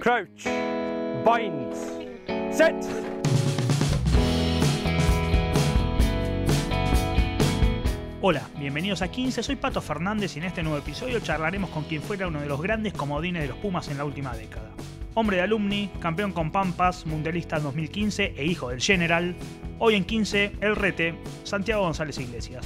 Crouch. Bind. Set. Hola, bienvenidos a 15, soy Pato Fernández y en este nuevo episodio charlaremos con quien fuera uno de los grandes comodines de los Pumas en la última década. Hombre de Alumni, campeón con Pampas, mundialista en 2015 e hijo del General. Hoy en 15, el Rete, Santiago González Iglesias.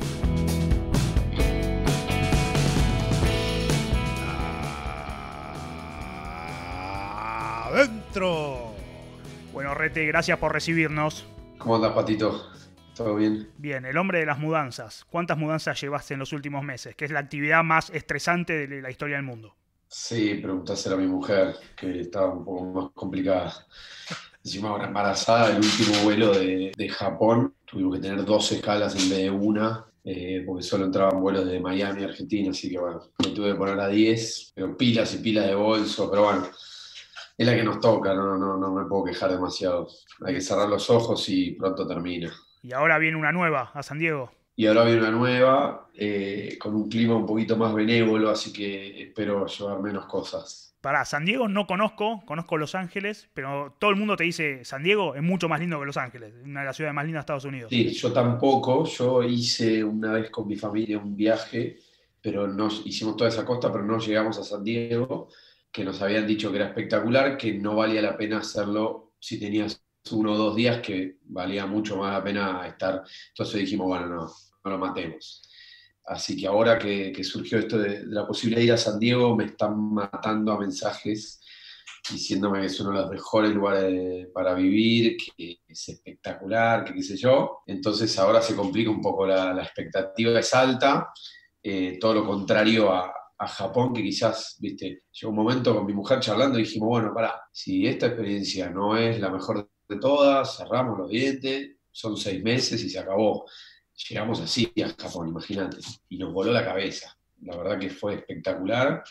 ¡Adentro! Bueno, Rete, gracias por recibirnos. ¿Cómo andas, Patito? ¿Todo bien? Bien, el hombre de las mudanzas. ¿Cuántas mudanzas llevaste en los últimos meses? Que es la actividad más estresante de la historia del mundo. Sí, preguntáselo a mi mujer, que estaba un poco más complicada. Encima ahora embarazada, el último vuelo de Japón, tuvimos que tener 2 escalas en vez de una, porque solo entraban vuelos de Miami, Argentina, así que bueno, me tuve que poner a 10, pero pilas y pilas de bolso, pero bueno, es la que nos toca, no me puedo quejar demasiado. Hay que cerrar los ojos y pronto termina. Y ahora viene una nueva a San Diego. Y ahora viene una nueva, con un clima un poquito más benévolo, así que espero llevar menos cosas. Pará, San Diego no conozco Los Ángeles, pero todo el mundo te dice San Diego es mucho más lindo que Los Ángeles, una de las ciudades más lindas de Estados Unidos. Sí, yo tampoco, yo hice una vez con mi familia un viaje, pero no hicimos toda esa costa, pero no llegamos a San Diego, que nos habían dicho que era espectacular, que no valía la pena hacerlo si tenías 1 o 2 días, que valía mucho más la pena estar. Entonces dijimos, bueno, no lo matemos. Así que ahora que surgió esto de la posibilidad de ir a San Diego, me están matando a mensajes diciéndome que es uno de los mejores lugares para vivir, que es espectacular, que qué sé yo. Entonces ahora se complica un poco, la expectativa es alta, todo lo contrario a Japón, que quizás, viste, llegó un momento con mi mujer charlando y dijimos, bueno, pará, si esta experiencia no es la mejor de todas, cerramos los dientes, son 6 meses y se acabó. Llegamos así a Japón, imagínate, y nos voló la cabeza. La verdad que fue espectacular,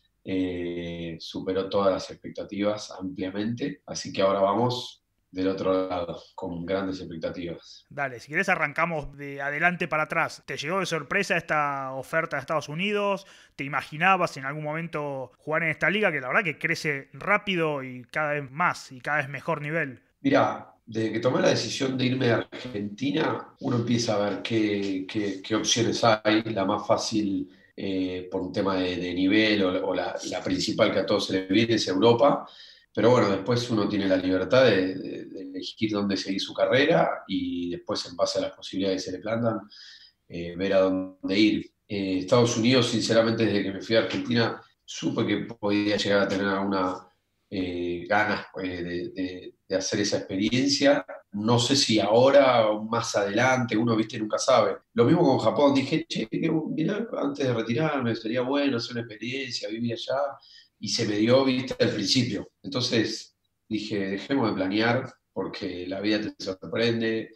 superó todas las expectativas ampliamente, así que ahora vamos del otro lado, con grandes expectativas. Dale, si querés arrancamos de adelante para atrás. ¿Te llegó de sorpresa esta oferta de Estados Unidos? ¿Te imaginabas en algún momento jugar en esta liga que la verdad que crece rápido y cada vez más y cada vez mejor nivel? Mirá, desde que tomé la decisión de irme a Argentina, uno empieza a ver qué opciones hay. La más fácil, por un tema de nivel, o la principal que a todos se les viene, es Europa. Pero bueno, después uno tiene la libertad de elegir dónde seguir su carrera y después, en base a las posibilidades que se le plantan, ver a dónde ir. Estados Unidos, sinceramente, desde que me fui a Argentina, supe que podía llegar a tener alguna ganas de hacer esa experiencia. No sé si ahora o más adelante, uno, viste, nunca sabe. Lo mismo con Japón, dije, che, mirá, antes de retirarme sería bueno hacer una experiencia, vivir allá, y se me dio, viste, al principio. Entonces dije, dejemos de planear, porque la vida te sorprende.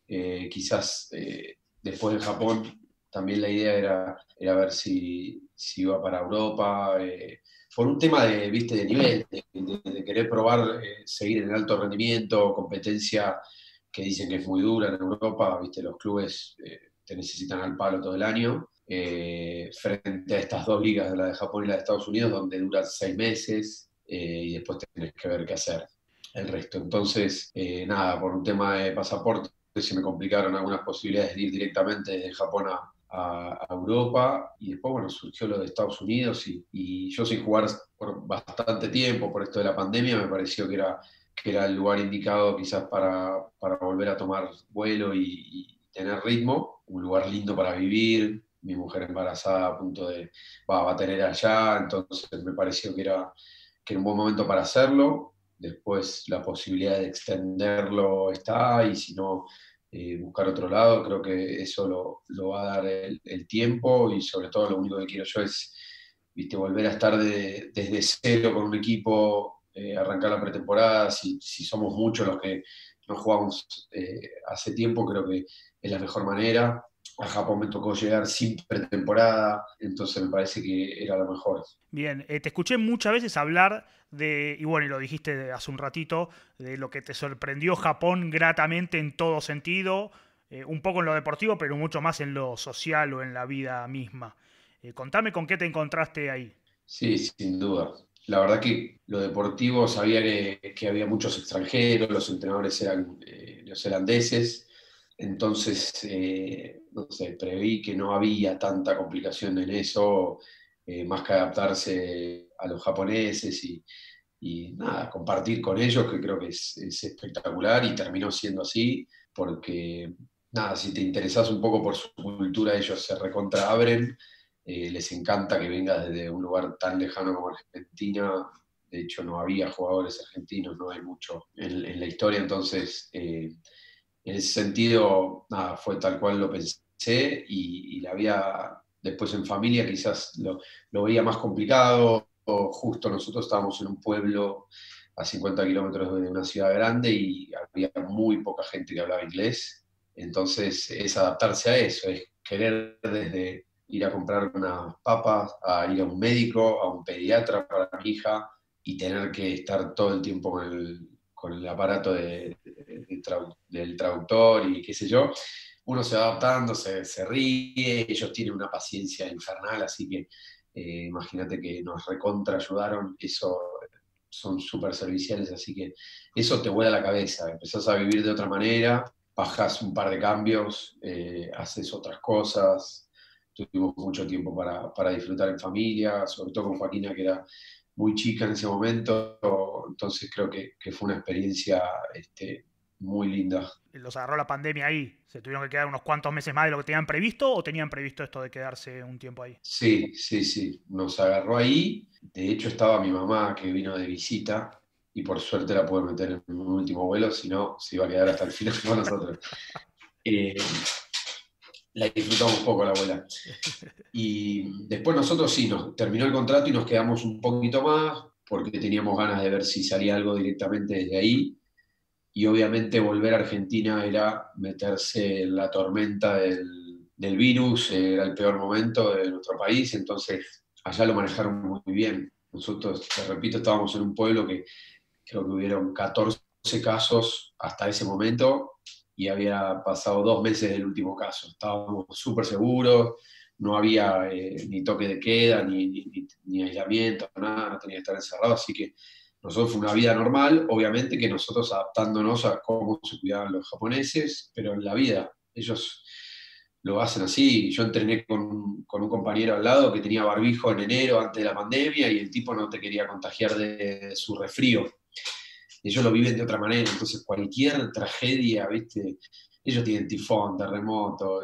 Quizás después de Japón también la idea era ver si iba para Europa, por un tema de, viste, de nivel, de querer probar, seguir en el alto rendimiento, competencia que dicen que es muy dura en Europa, viste, los clubes te necesitan al palo todo el año, frente a estas 2 ligas, la de Japón y la de Estados Unidos, donde duran 6 meses, y después tenés que ver qué hacer el resto. Entonces, nada, por un tema de pasaporte se me complicaron algunas posibilidades de ir directamente de Japón a Europa, y después, bueno, surgió lo de Estados Unidos, y yo, sin jugar por bastante tiempo por esto de la pandemia, me pareció que era el lugar indicado quizás para volver a tomar vuelo y tener ritmo, un lugar lindo para vivir. Mi mujer embarazada a punto va a tener allá, entonces me pareció que era un buen momento para hacerlo. Después la posibilidad de extenderlo está, y si no, buscar otro lado. Creo que eso lo va a dar el tiempo, y sobre todo lo único que quiero yo es, viste, volver a estar desde cero con un equipo, arrancar la pretemporada. Si somos muchos los que no jugamos hace tiempo, creo que es la mejor manera. A Japón me tocó llegar sin pretemporada, entonces me parece que era lo mejor. Bien, te escuché muchas veces hablar de, y bueno, y lo dijiste hace un ratito, de lo que te sorprendió Japón gratamente en todo sentido, un poco en lo deportivo, pero mucho más en lo social o en la vida misma. Contame con qué te encontraste ahí. Sí, sin duda. la verdad que lo deportivo sabía que había muchos extranjeros, los entrenadores eran neozelandeses, entonces, no sé, preví que no había tanta complicación en eso, más que adaptarse a los japoneses y nada, compartir con ellos, que creo que es espectacular y terminó siendo así, porque nada, si te interesás un poco por su cultura, ellos se recontra abren, les encanta que vengas desde un lugar tan lejano como Argentina. De hecho, no había jugadores argentinos, no hay mucho en la historia, entonces en ese sentido, nada, fue tal cual lo pensé y la vida después en familia quizás lo veía más complicado. O justo nosotros estábamos en un pueblo a 50 kilómetros de una ciudad grande y había muy poca gente que hablaba inglés. Entonces es adaptarse a eso, es querer desde ir a comprar unas papas, a ir a un médico, a un pediatra para mi hija y tener que estar todo el tiempo con el aparato del traductor y qué sé yo. Uno se va adaptando, se ríe, ellos tienen una paciencia infernal, así que imagínate que nos recontra ayudaron, eso son súper serviciales, así que eso te vuela la cabeza, empezás a vivir de otra manera, bajás un par de cambios, haces otras cosas, tuvimos mucho tiempo para disfrutar en familia, sobre todo con Joaquina, que era muy chica en ese momento, entonces creo que fue una experiencia muy linda. ¿Los agarró la pandemia ahí? ¿Se tuvieron que quedar unos cuantos meses más de lo que tenían previsto o tenían previsto esto de quedarse un tiempo ahí? Sí, sí, sí, nos agarró ahí. De hecho, estaba mi mamá que vino de visita y por suerte la pude meter en un último vuelo, si no, se iba a quedar hasta el final con nosotros. Eh, la disfrutamos un poco la abuela. Y después nosotros sí, nos terminó el contrato y nos quedamos un poquito más porque teníamos ganas de ver si salía algo directamente desde ahí. Y obviamente volver a Argentina era meterse en la tormenta del virus, era el peor momento de nuestro país, entonces allá lo manejaron muy bien. Nosotros, te repito, estábamos en un pueblo que creo que hubieron 14 casos hasta ese momento y había pasado 2 meses del último caso. Estábamos súper seguros, no había ni toque de queda, ni aislamiento, nada, no tenía que estar encerrado, así que nosotros fue una vida normal, obviamente que nosotros adaptándonos a cómo se cuidaban los japoneses, pero en la vida ellos lo hacen así. Yo entrené con un compañero al lado que tenía barbijo en enero antes de la pandemia y el tipo no te quería contagiar de su resfrío. Ellos lo viven de otra manera, entonces cualquier tragedia, ¿viste? Ellos tienen tifón, terremoto,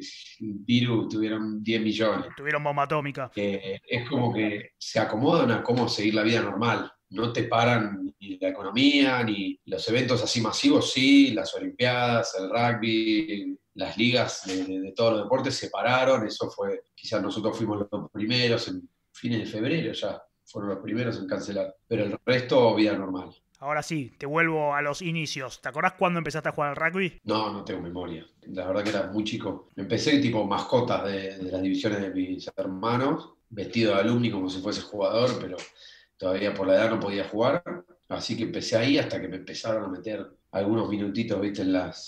virus, tuvieron 10 millones. Tuvieron bomba atómica. Es como que se acomodan a cómo seguir la vida normal. No te paran ni la economía, ni los eventos así masivos, sí, las Olimpiadas, el rugby, las ligas de todos los deportes se pararon. Eso fue, quizás nosotros fuimos los primeros en fines de febrero ya, fueron los primeros en cancelar. Pero el resto, vida normal. Ahora sí, te vuelvo a los inicios. ¿Te acordás cuándo empezaste a jugar al rugby? No, no tengo memoria. La verdad que era muy chico. Empecé tipo mascotas de las divisiones de mis hermanos, vestido de alumni como si fuese jugador, pero todavía por la edad no podía jugar. Así que empecé ahí hasta que me empezaron a meter algunos minutitos, viste,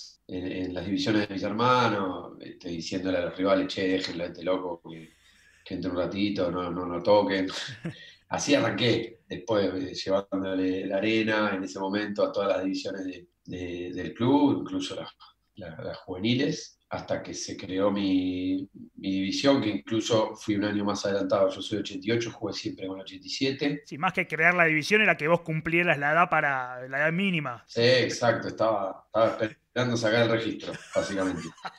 en las divisiones de mis hermanos, diciéndole a los rivales, che, déjenlo a este loco que entre un ratito, no lo toquen. Así arranqué, después llevándole la arena en ese momento a todas las divisiones del club, incluso las juveniles, hasta que se creó mi división, que incluso fui un año más adelantado. Yo soy 88, jugué siempre con 87. Sí, más que crear la división era que vos cumplieras la edad para la edad mínima. Sí, exacto, estaba esperando sacar el registro, básicamente.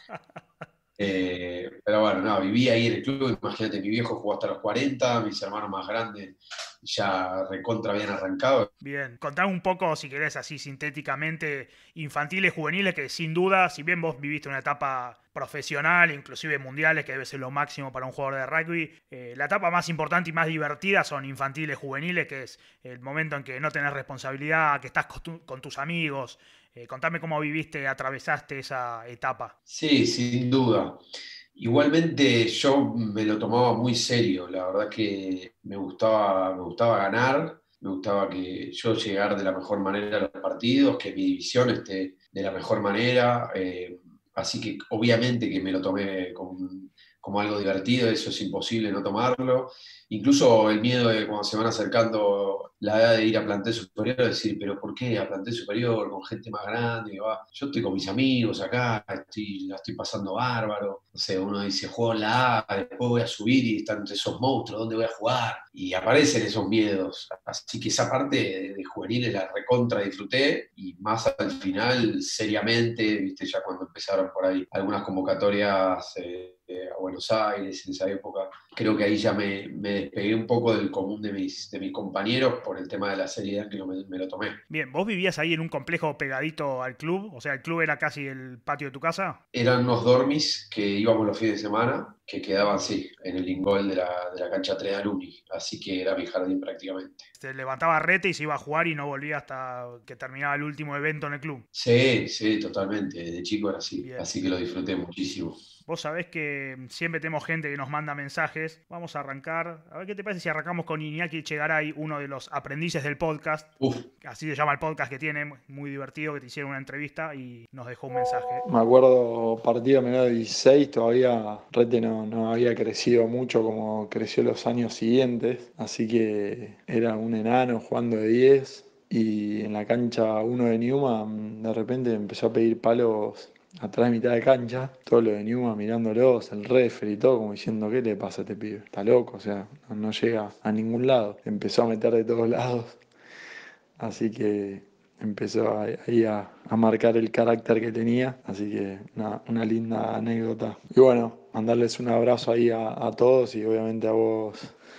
Pero bueno, no, viví ahí en el club, imagínate, mi viejo jugó hasta los 40, mis hermanos más grandes ya recontra habían arrancado. Bien, contame un poco, si querés, así sintéticamente, infantiles, juveniles, que sin duda, si bien vos viviste una etapa profesional, inclusive mundiales, que debe ser lo máximo para un jugador de rugby, la etapa más importante y más divertida son infantiles, juveniles, que es el momento en que no tenés responsabilidad, que estás con tus amigos. Contame cómo viviste, atravesaste esa etapa. Sí, sin duda. Igualmente yo me lo tomaba muy serio, la verdad que me gustaba ganar, me gustaba que yo llegar de la mejor manera a los partidos, que mi división esté de la mejor manera, así que obviamente que me lo tomé como algo divertido, eso es imposible no tomarlo. Incluso el miedo de cuando se van acercando la edad de ir a plantel superior, decir, pero ¿por qué a plantel superior con gente más grande? Yo estoy con mis amigos acá, la estoy pasando bárbaro. No sé, uno dice, juego en la A, después voy a subir y están esos monstruos, ¿dónde voy a jugar? Y aparecen esos miedos. Así que esa parte de juveniles la recontra disfruté, y más al final, seriamente, viste, ya cuando empezaron por ahí algunas convocatorias a Buenos Aires en esa época, creo que ahí ya me despegué un poco del común de mis compañeros por el tema de la seriedad que me lo tomé. Bien, ¿vos vivías ahí en un complejo pegadito al club? O sea, ¿el club era casi el patio de tu casa? Eran unos dormis que íbamos los fines de semana, que quedaban, sí, en el ingol de la cancha 3 de Alumni, así que era mi jardín prácticamente. Se levantaba rete y se iba a jugar y no volvía hasta que terminaba el último evento en el club. Sí, sí, totalmente, de chico era así, Bien. así que lo disfruté muchísimo. Vos sabés que siempre tenemos gente que nos manda mensajes. Vamos a arrancar. A ver qué te parece si arrancamos con Iñaki Echegaray, uno de los aprendices del podcast. Uf, Así se llama el podcast que tiene, muy divertido, que te hicieron una entrevista y nos dejó un mensaje. Me acuerdo, partido menor de 16, todavía Rete no había crecido mucho como creció los años siguientes, así que era un enano jugando de 10 y en la cancha 1 de Newman de repente empezó a pedir palos atrás de mitad de cancha, todo lo de Newman mirándolos, el referee y todo, como diciendo, ¿qué le pasa a este pibe? Está loco, o sea, no llega a ningún lado. Empezó a meter de todos lados, así que empezó ahí a marcar el carácter que tenía, así que una linda anécdota. Y bueno, mandarles un abrazo ahí a todos y obviamente a vos,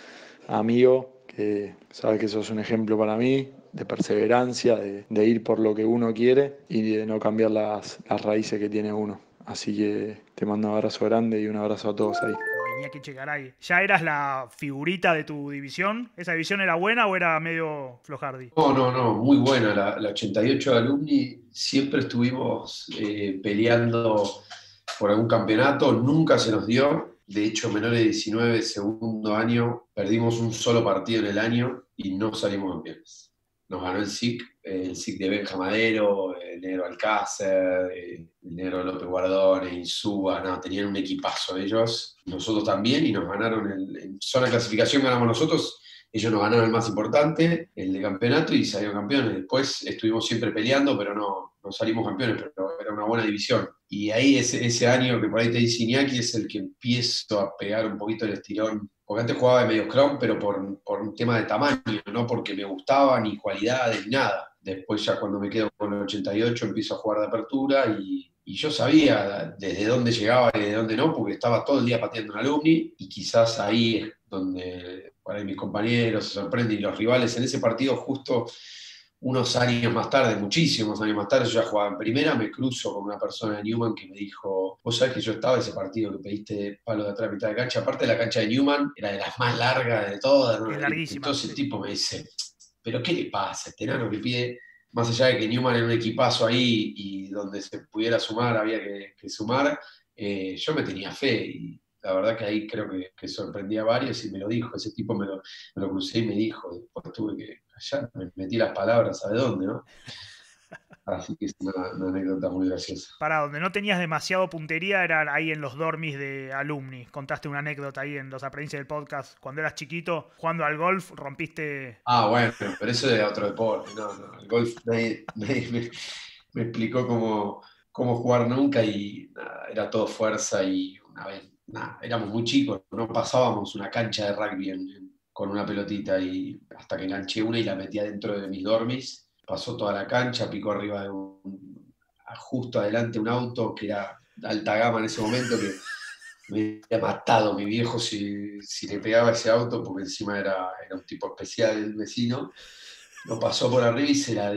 amigo, que sabes que sos un ejemplo para mí, de perseverancia, de ir por lo que uno quiere y de no cambiar las raíces que tiene uno. Así que te mando un abrazo grande y un abrazo a todos ahí. Iñaki Echegaray, ¿ya eras la figurita de tu división? ¿Esa división era buena o era medio flojardi? no, muy buena. La 88 de Alumni, siempre estuvimos peleando por algún campeonato, nunca se nos dio. De hecho, menores de 19, segundo año, perdimos un solo partido en el año y no salimos campeones. Nos ganó el SIC de Benja Madero, el negro Alcácer, el negro López Guardón, Insúa, no, tenían un equipazo ellos, nosotros también, y nos ganaron en zona de clasificación, ganamos nosotros, ellos nos ganaron el más importante, el de campeonato, y salieron campeones. Después estuvimos siempre peleando, pero no salimos campeones, pero era una buena división. Y ahí ese año que por ahí te dice Iñaki es el que empiezo a pegar un poquito el estirón, porque antes jugaba de medio scrum, pero por un tema de tamaño, no porque me gustaba, ni cualidades, ni nada. Después ya cuando me quedo con el 88 empiezo a jugar de apertura y yo sabía desde dónde llegaba y de dónde no, porque estaba todo el día pateando en Alumni, y quizás ahí es donde por ahí mis compañeros se sorprenden y los rivales. En ese partido justo unos años más tarde, muchísimos años más tarde, yo ya jugaba en primera, me cruzo con una persona de Newman que me dijo, vos sabés que yo estaba en ese partido que pediste palo de atrás a mitad de cancha, aparte la cancha de Newman era de las más largas de todas, ¿no? Es larguísima. Entonces Sí. el tipo me dice, pero ¿qué le pasa a este enano que pide? Más allá de que Newman era un equipazo ahí y donde se pudiera sumar había que sumar, yo me tenía fe, y la verdad que ahí creo que sorprendí a varios y me lo dijo, ese tipo me lo crucé y me dijo, después tuve que callar, me metí las palabras, ¿sabe dónde, no? Así que es una anécdota muy graciosa. Para donde no tenías demasiado puntería era ahí en los dormis de Alumni. Contaste una anécdota ahí en los aprendices del podcast. Cuando eras chiquito, jugando al golf, rompiste... Ah, bueno, pero eso es otro deporte, no, el golf nadie me explicó cómo jugar nunca, y nada, era todo fuerza, y una vez, nada, éramos muy chicos, no pasábamos una cancha de rugby con una pelotita, y hasta que enganché una y la metí adentro de mis dormis, pasó toda la cancha, picó arriba de justo adelante un auto que era de alta gama en ese momento, que me había matado mi viejo si le pegaba ese auto, porque encima era un tipo especial el vecino. Lo pasó por arriba y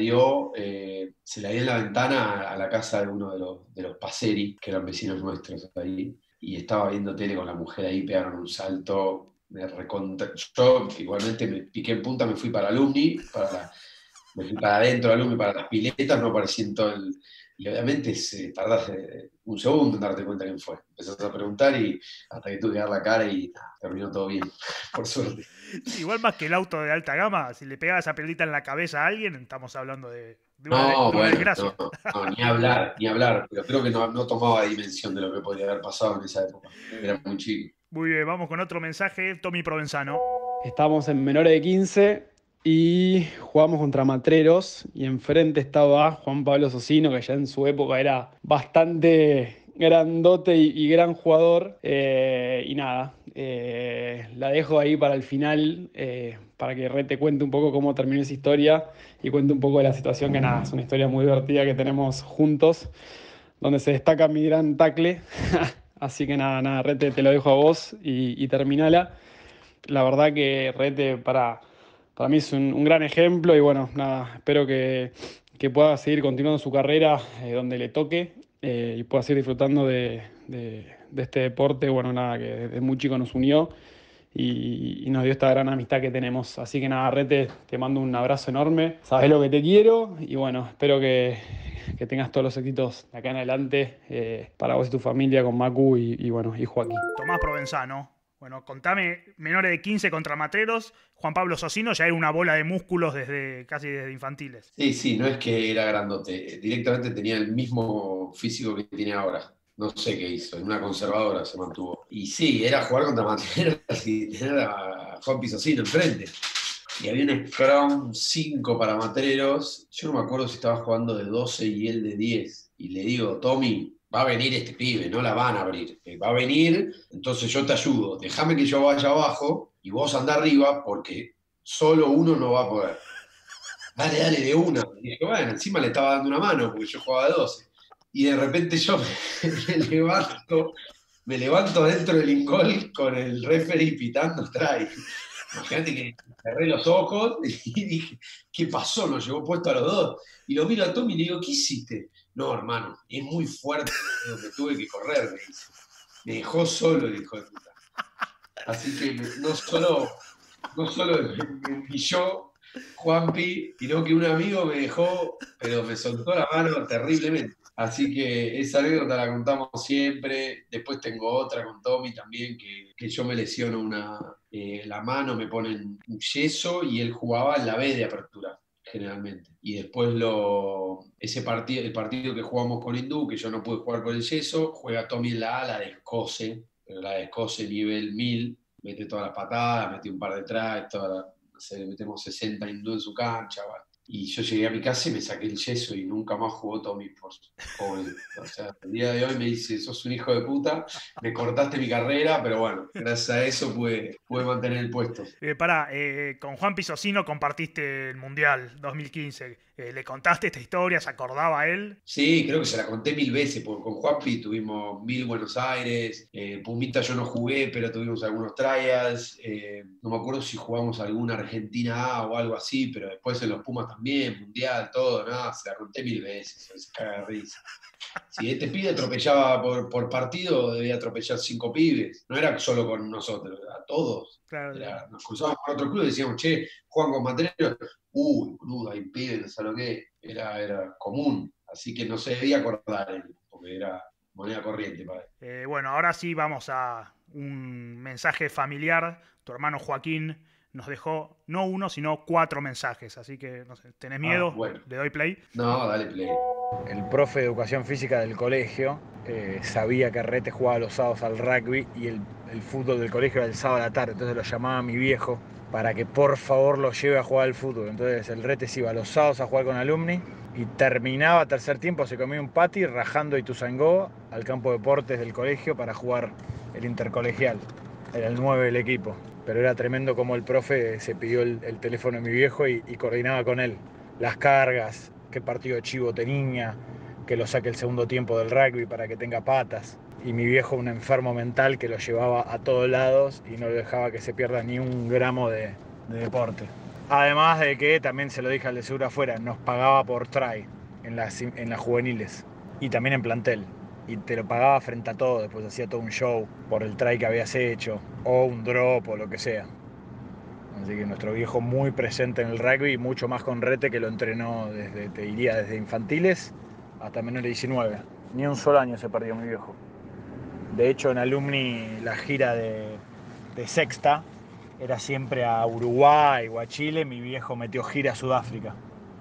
se la dio en la ventana a la casa de uno de los Paseri, que eran vecinos nuestros ahí, y estaba viendo tele con la mujer ahí, pegaron un salto, yo igualmente me piqué en punta, me fui para Alumni, me fui para adentro de Alumni, para las piletas, no aparecí en todo Y obviamente tardás un segundo en darte cuenta quién fue. Empezás a preguntar y hasta que tuve que dar la cara y terminó todo bien, por suerte. Sí, igual más que el auto de alta gama, si le pegaba esa pelita en la cabeza a alguien, estamos hablando No, de una bueno, desgracia. no, ni hablar, pero creo que no tomaba dimensión de lo que podría haber pasado en esa época. Era muy chico. Muy bien, vamos con otro mensaje. Tommy Provenzano. Estábamos en menores de 15 y jugamos contra Matreros y enfrente estaba Juan Pablo Socino, que ya en su época era bastante grandote y gran jugador. Y nada, la dejo ahí para el final, para que Re te cuente un poco cómo terminó esa historia y cuente un poco de la situación, que nada, es una historia muy divertida que tenemos juntos, donde se destaca mi gran tackle. Así que nada, Rete, te lo dejo a vos y terminala. La verdad que Rete para mí es un gran ejemplo y bueno, nada, espero que pueda seguir continuando su carrera donde le toque y pueda seguir disfrutando de este deporte, bueno, nada, que desde muy chico nos unió y nos dio esta gran amistad que tenemos. Así que nada, Rete, te mando un abrazo enorme, sabes lo que te quiero y bueno, espero que tengas todos los éxitos de acá en adelante para vos y tu familia con Macu y bueno, y Joaquín. Tomás Provenzano. Bueno, contame, menores de 15 contra Matreros, Juan Pablo Socino ya era una bola de músculos casi desde infantiles. Sí, no es que era grandote, directamente tenía el mismo físico que tiene ahora. No sé qué hizo, en una conservadora se mantuvo. Y sí, era jugar contra Materos y tener a Juan Pisocino enfrente. Y había un Scrum 5 para Matreros. Yo no me acuerdo si estaba jugando de 12 y él de 10. Y le digo, Tommy, va a venir este pibe, no la van a abrir. Va a venir, entonces yo te ayudo. Déjame que yo vaya abajo y vos andá arriba porque solo uno no va a poder. Dale, de una. Y dije, bueno, encima le estaba dando una mano porque yo jugaba de 12. Y de repente yo me levanto dentro del ingol con el referee pitando strike. Imagínate que cerré los ojos y dije, ¿qué pasó? Nos llevó puesto a los dos. Y lo miro a Tommy y le digo, ¿qué hiciste? No, hermano, es muy fuerte, me tuve que correr, me dice. Me dejó solo el hijo de puta. Así que no solo me humilló Juanpi, sino que un amigo me dejó, pero me soltó la mano terriblemente. Así que esa anécdota la contamos siempre. Después tengo otra con Tommy también, que yo me lesiono la mano, me ponen un yeso y él jugaba en la B de apertura, generalmente. Y después el partido que jugamos con Hindú, que yo no pude jugar por el yeso, juega Tommy en la A, la descose, pero la descose nivel 1000, mete todas las patadas, mete un par de tries, le metemos 60 Hindú en su cancha, bueno. Y yo llegué a mi casa y me saqué el yeso y nunca más jugó Tommy por joven. O sea, el día de hoy me dice, sos un hijo de puta, me cortaste mi carrera, pero bueno, gracias a eso pude mantener el puesto. Con Juan Pisocino compartiste el Mundial 2015. ¿Le contaste esta historia? ¿Se acordaba él? Sí, creo que se la conté 1000 veces, porque con Juanpi tuvimos 1000 Buenos Aires, Pumita yo no jugué, pero tuvimos algunos trials, no me acuerdo si jugamos alguna Argentina A o algo así, pero después en los Pumas también, Mundial, todo, nada, se la conté 1000 veces, se caga de risa. Si este pibe atropellaba por partido, debía atropellar 5 pibes, no era solo con nosotros, a todos. Claro. Nos cruzábamos con otro club y decíamos, che, juegan con Matreros. Uy, boludo, hay pibes, no sé lo que era común, así que no se debía acordar él, porque era moneda corriente para él. Bueno, ahora sí vamos a un mensaje familiar. Tu hermano Joaquín nos dejó no uno, sino 4 mensajes, así que no sé, ¿tenés miedo? Bueno. ¿Le doy play? No, dale play. El profe de educación física del colegio sabía que Rete jugaba los sábados al rugby y el fútbol del colegio era el sábado a la tarde, entonces lo llamaba a mi viejo para que por favor lo lleve a jugar al fútbol. Entonces el Rete se iba los sábados a jugar con alumni y terminaba tercer tiempo, se comía un patty rajando Ituzaingó al campo de deportes del colegio para jugar el intercolegial. Era el 9 del equipo, pero era tremendo como el profe se pidió el teléfono de mi viejo y coordinaba con él las cargas, qué partido de chivo tenía, que lo saque el segundo tiempo del rugby para que tenga patas. Y mi viejo, un enfermo mental que lo llevaba a todos lados y no lo dejaba que se pierda ni un gramo de deporte. Además de que, también se lo dije al de seguro afuera, nos pagaba por try en las juveniles y también en plantel. Y te lo pagaba frente a todo, después hacía todo un show por el try que habías hecho, o un drop o lo que sea. Así que nuestro viejo muy presente en el rugby, mucho más con Rete, que lo entrenó desde infantiles hasta menores de 19. Ni un solo año se perdió mi viejo. De hecho, en Alumni la gira de sexta era siempre a Uruguay o a Chile. Mi viejo metió gira a Sudáfrica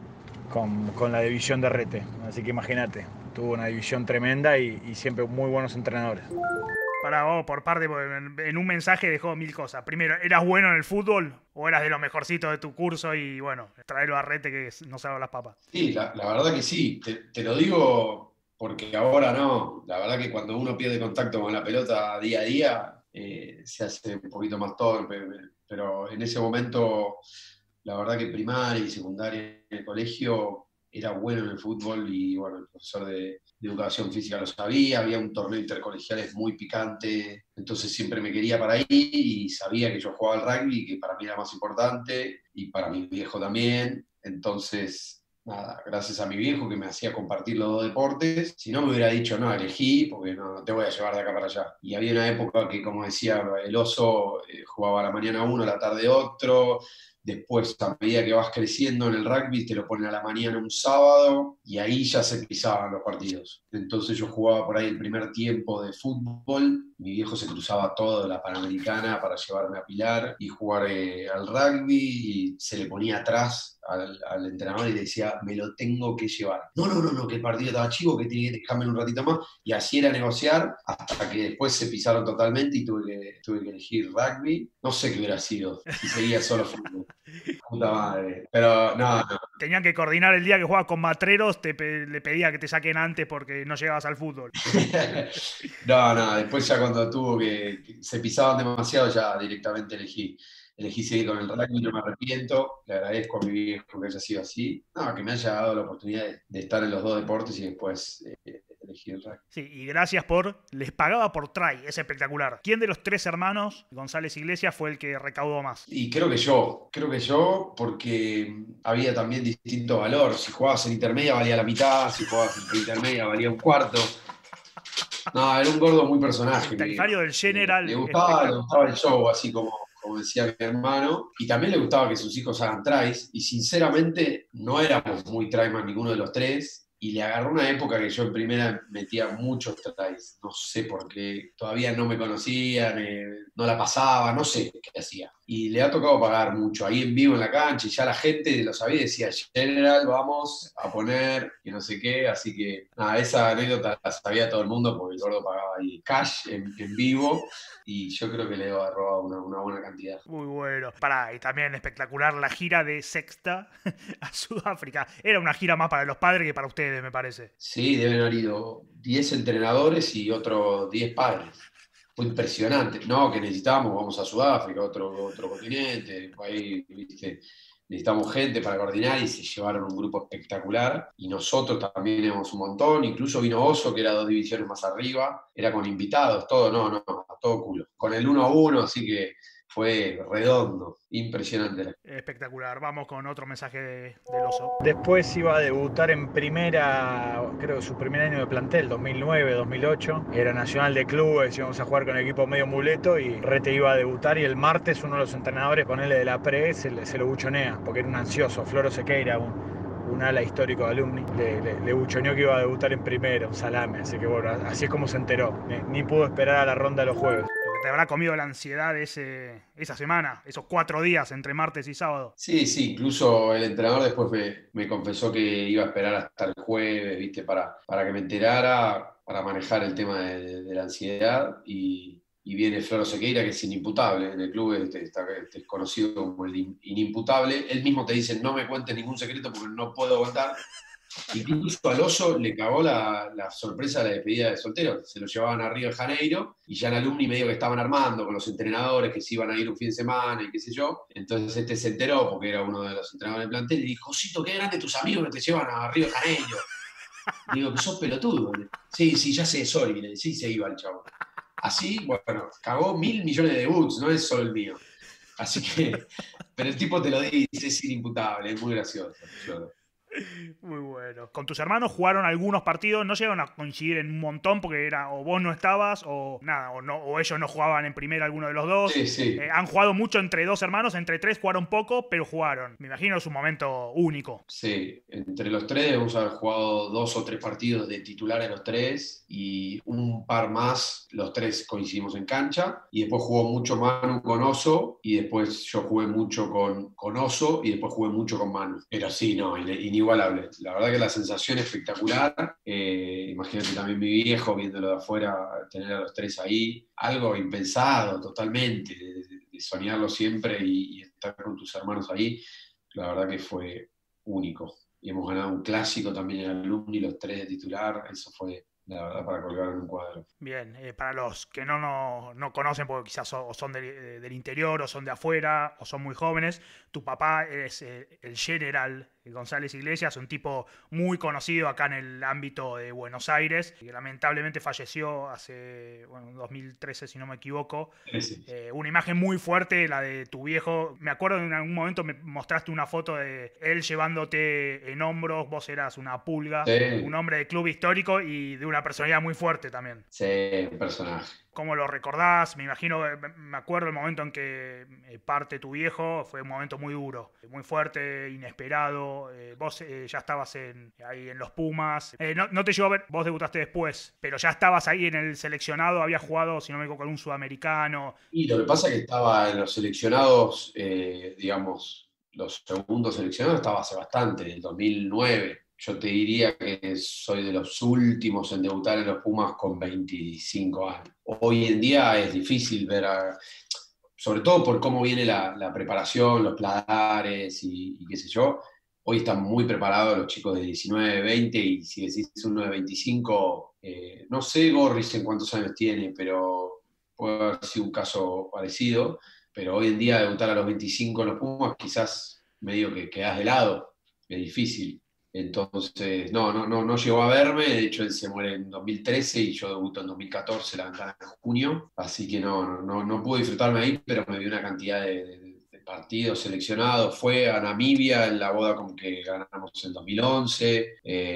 con la división de Rete. Así que imagínate, tuvo una división tremenda y siempre muy buenos entrenadores. Para vos, por parte, en un mensaje dejó 1000 cosas. Primero, ¿eras bueno en el fútbol o eras de los mejorcitos de tu curso y bueno, traerlo a Rete que no sabe las papas? Sí, la verdad que sí. Te lo digo porque ahora no. La verdad que cuando uno pierde contacto con la pelota día a día, se hace un poquito más torpe. Pero en ese momento, la verdad que primaria y secundaria en el colegio era bueno en el fútbol y bueno, el profesor de educación física lo sabía, había un torneo intercolegiales muy picante, entonces siempre me quería para ahí y sabía que yo jugaba al rugby, que para mí era más importante y para mi viejo también, entonces nada, gracias a mi viejo que me hacía compartir los dos deportes, si no me hubiera dicho no, elegí porque no te voy a llevar de acá para allá. Y había una época que, como decía el oso, jugaba a la mañana uno, a la tarde otro. Después, a medida que vas creciendo en el rugby, te lo ponen a la mañana un sábado y ahí ya se empezaban los partidos. Entonces yo jugaba por ahí el primer tiempo de fútbol, mi viejo se cruzaba toda la Panamericana para llevarme a Pilar y jugar al rugby y se le ponía atrás al entrenador y le decía, me lo tengo que llevar. No, que el partido estaba chivo, que tiene que dejarme un ratito más. Y así era negociar hasta que después se pisaron totalmente y tuve que elegir rugby. No sé qué hubiera sido si seguía solo fútbol. Puta madre. Pero no. Tenían que coordinar el día que jugabas con Matreros, le pedía que te saquen antes porque no llegabas al fútbol. No, después ya cuando tuvo que se pisaban demasiado, ya directamente elegí seguir con el rugby, no me arrepiento, le agradezco a mi viejo que haya sido así, que me haya dado la oportunidad de estar en los dos deportes y después elegí el rugby. Sí, y gracias les pagaba por try, es espectacular. ¿Quién de los 3 hermanos, González Iglesias, fue el que recaudó más? Y creo que yo, porque había también distinto valor, si jugabas en intermedia valía la mitad, si jugabas en intermedia valía un cuarto. No, era un gordo muy personaje. El tarifario del General. Le gustaba el show, así como decía mi hermano, y también le gustaba que sus hijos hagan tries, y sinceramente no éramos muy tryman ninguno de los tres, y le agarró una época que yo en primera metía muchos tries, no sé por qué, todavía no me conocían, no la pasaba, no sé qué hacía. Y le ha tocado pagar mucho ahí en vivo en la cancha, y ya la gente lo sabía y decía, General, vamos a poner, y no sé qué, así que nada, esa anécdota la sabía todo el mundo porque el gordo pagaba ahí cash en vivo, y yo creo que le ha robado una buena cantidad. Muy bueno. Y también espectacular la gira de sexta a Sudáfrica. Era una gira más para los padres que para ustedes, me parece. Sí, deben haber ido 10 entrenadores y otros 10 padres. Fue impresionante. No, que necesitábamos, vamos a Sudáfrica, otro continente, ahí, viste, necesitamos gente para coordinar y se llevaron un grupo espectacular y nosotros también éramos un montón, incluso vino Oso que era 2 divisiones más arriba, era con invitados, todo, a todo culo, con el 1-1, así que fue redondo, impresionante. Espectacular, vamos con otro mensaje del Oso. Después iba a debutar en primera, creo que su primer año de plantel, 2009, 2008. Era nacional de clubes, íbamos a jugar con el equipo medio muleto y Rete iba a debutar y el martes uno de los entrenadores, ponele de la pre, se lo buchonea, porque era un ansioso, Floro Sequeira, un ala histórico de Alumni, le buchoneó que iba a debutar en primera, un salame, así que bueno, así es como se enteró, ni pudo esperar a la ronda de los jueves. Te habrá comido la ansiedad esa semana, esos 4 días entre martes y sábado. Sí, incluso el entrenador después me confesó que iba a esperar hasta el jueves, ¿viste? Para que me enterara, para manejar el tema de la ansiedad y viene Floro Sequeira, que es inimputable en el club, es conocido como el inimputable. Él mismo te dice, no me cuentes ningún secreto porque no puedo aguantar. Incluso al Oso le cagó la sorpresa de la despedida de soltero. Se lo llevaban a Río de Janeiro y ya en Alumni medio que estaban armando con los entrenadores que se iban a ir un fin de semana y qué sé yo. Entonces se enteró porque era uno de los entrenadores del plantel y dijo, Josito, qué grande tus amigos que te llevan a Río de Janeiro. Digo, que sos pelotudo. Sí, ya sé, sorry. Sí, se iba el chavo. Así, bueno, cagó 1.000 millones de debuts, no es solo el mío. Así que, pero el tipo te lo dice, es inimputable, es muy gracioso. Muy bueno. Con tus hermanos jugaron algunos partidos, no llegaron a coincidir en un montón porque era o vos no estabas o nada, o ellos no jugaban en primera alguno de los dos. Sí, sí. Han jugado mucho entre dos hermanos, entre tres jugaron poco, pero jugaron. Me imagino es un momento único. Sí, entre los tres debemos haber jugado 2 o 3 partidos de titulares los tres y un par más, los tres coincidimos en cancha y después jugó mucho Manu con Oso y después yo jugué mucho con Oso y después jugué mucho con Manu. Pero sí, no, inigualable. La verdad que la sensación es espectacular. Imagínate también mi viejo viéndolo de afuera, tener a los tres ahí. Algo impensado totalmente, de soñarlo siempre y estar con tus hermanos ahí. La verdad que fue único. Y hemos ganado un clásico también en Alumni, los tres de titular. Eso fue, la verdad, para colgar en un cuadro. Bien, para los que no conocen, porque quizás o son del interior, o son de afuera, o son muy jóvenes, tu papá es el general González Iglesias, un tipo muy conocido acá en el ámbito de Buenos Aires, que lamentablemente falleció hace, 2013, si no me equivoco. Sí. Una imagen muy fuerte, la de tu viejo. Me acuerdo en algún momento me mostraste una foto de él llevándote en hombros, vos eras una pulga, Sí. un hombre de club histórico y de una personalidad muy fuerte también. Sí, un personaje. ¿Cómo lo recordás? Me imagino, me acuerdo el momento en que parte tu viejo, fue un momento muy duro, muy fuerte, inesperado. Vos ya estabas ahí en los Pumas. No te llegó a ver, vos debutaste después, pero ya estabas ahí en el seleccionado, habías jugado, si no me equivoco, con un sudamericano. Y lo que pasa es que estaba en los seleccionados, digamos, los segundos seleccionados estaba hace bastante, en el 2009. Yo te diría que soy de los últimos en debutar en los Pumas con 25 años. Hoy en día es difícil ver, sobre todo por cómo viene la preparación, los pladares y qué sé yo. Hoy están muy preparados los chicos de 19, 20 y si decís uno de 25, no sé Gorris en cuántos años tiene, pero puede haber sido un caso parecido. Pero hoy en día debutar a los 25 en los Pumas quizás medio que quedás de lado, es difícil. Entonces, no llegó a verme, de hecho él se muere en 2013 y yo debuto en 2014, la ventana en junio, así que no pude disfrutarme ahí, pero me vi una cantidad de partidos seleccionados. Fue a Namibia en la boda con que ganamos en 2011,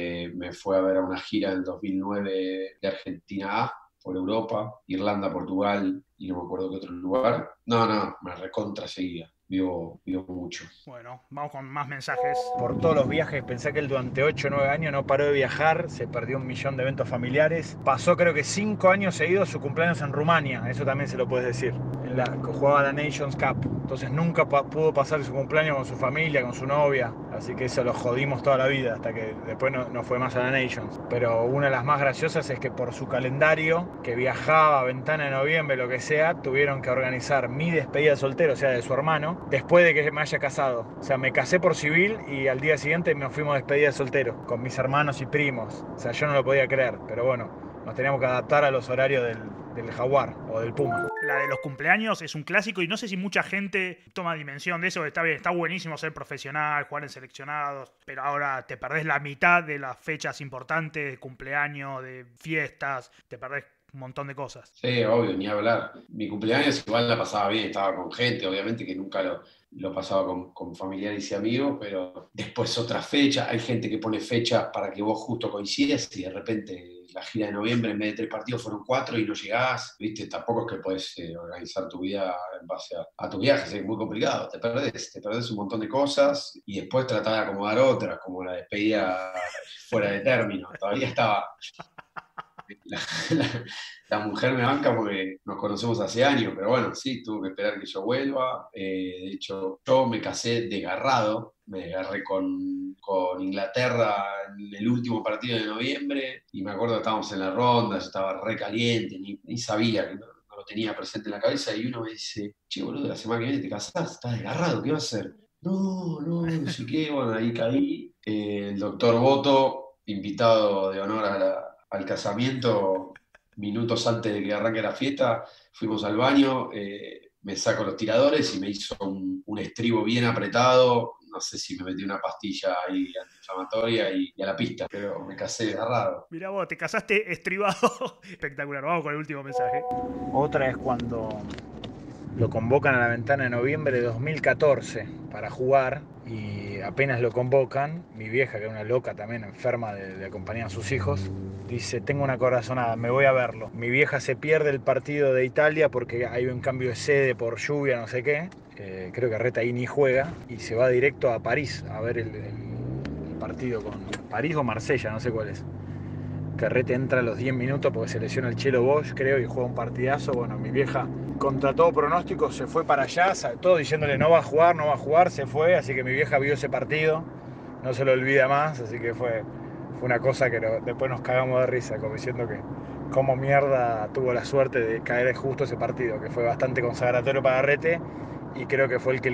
me fue a ver a una gira en 2009 de Argentina A por Europa, Irlanda, Portugal y no me acuerdo qué otro lugar. Me recontra seguía. Vio mucho. Bueno, vamos con más mensajes. Por todos los viajes, pensé que él durante 8 o 9 años no paró de viajar, se perdió 1 millón de eventos familiares. Pasó creo que 5 años seguidos su cumpleaños en Rumania, eso también se lo puedes decir. Jugaba la Nations Cup, entonces nunca pudo pasar su cumpleaños con su familia, con su novia. Así que eso lo jodimos toda la vida, hasta que después no fue más a la Nations. Pero una de las más graciosas es que por su calendario, que viajaba, ventana de noviembre, lo que sea, tuvieron que organizar mi despedida de soltero, o sea, de su hermano, después de que me haya casado. O sea, me casé por civil y al día siguiente nos fuimos de despedida de soltero, con mis hermanos y primos. O sea, yo no lo podía creer, pero bueno, nos teníamos que adaptar a los horarios del Jaguar o del Puma. La de los cumpleaños es un clásico y no sé si mucha gente toma dimensión de eso. Está bien, está buenísimo ser profesional, jugar en seleccionados, pero ahora te perdés la mitad de las fechas importantes, de cumpleaños, de fiestas, te perdés un montón de cosas. Sí, obvio, ni hablar. Mi cumpleaños igual la pasaba bien, estaba con gente, obviamente que nunca lo pasaba con familiares y amigos, pero después otra fecha, hay gente que pone fechas para que vos justo coincidas y de repente la gira de noviembre en vez de 3 partidos fueron 4 y no llegás, ¿viste? Tampoco es que podés organizar tu vida en base a tus viajes, es muy complicado, te perdés un montón de cosas y después tratás de acomodar otras, como la despedida fuera de término, todavía estaba... La mujer me banca porque nos conocemos hace años, pero bueno, sí, tuvo que esperar que yo vuelva. De hecho, yo me casé desgarrado, me agarré con Inglaterra en el último partido de noviembre y me acuerdo que estábamos en la ronda, yo estaba re caliente, ni sabía, que no lo tenía presente en la cabeza y uno me dice, che, boludo, la semana que viene te casás, estás desgarrado, ¿qué vas a hacer? No sé qué, bueno, ahí caí. El doctor Boto, invitado de honor al casamiento, minutos antes de que arranque la fiesta, fuimos al baño, me saco los tiradores y me hizo un estribo bien apretado, no sé si me metí una pastilla ahí antiinflamatoria y a la pista, pero me casé desgarrado. Mirá vos, te casaste estribado. Espectacular, vamos con el último mensaje. Otra es cuando lo convocan a la ventana de noviembre de 2014 para jugar y apenas lo convocan, mi vieja, que era una loca también, enferma de acompañar a sus hijos, dice, tengo una corazonada, me voy a verlo. Mi vieja se pierde el partido de Italia porque hay un cambio de sede por lluvia, no sé qué. Creo que Reta ahí ni juega y se va directo a París a ver el partido con París o Marsella, no sé cuál es. Carrete entra a los 10 minutos porque se lesiona el Chelo Bosch, creo, y juega un partidazo. Bueno, mi vieja, contra todo pronóstico, se fue para allá, todo diciéndole no va a jugar, se fue, así que mi vieja vio ese partido, no se lo olvida más, así que fue una cosa que después nos cagamos de risa, como diciendo que cómo mierda tuvo la suerte de caer justo ese partido, que fue bastante consagratorio para Carrete, y creo que fue el que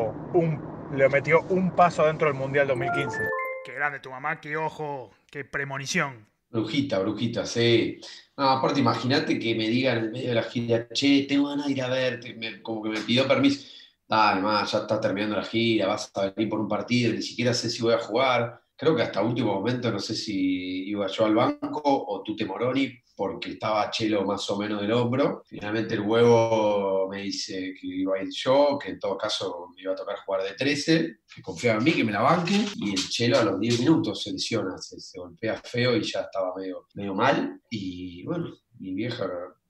le metió un paso dentro del Mundial 2015. Qué grande tu mamá, qué ojo, qué premonición. Brujita, sí. No, aparte, imagínate que me digan en el medio de la gira, che, tengo ganas de ir a verte, como que me pidió permiso. Dale, más, ya está terminando la gira, vas a venir por un partido, ni siquiera sé si voy a jugar. Creo que hasta último momento no sé si iba yo al banco o Tute Moroni, porque estaba Chelo más o menos del hombro. Finalmente el huevo me dice que iba a ir yo, que en todo caso me iba a tocar jugar de 13, que confiaba en mí, que me la banque, y el Chelo a los 10 minutos se lesiona, se golpea feo y ya estaba medio mal. Y bueno, mi vieja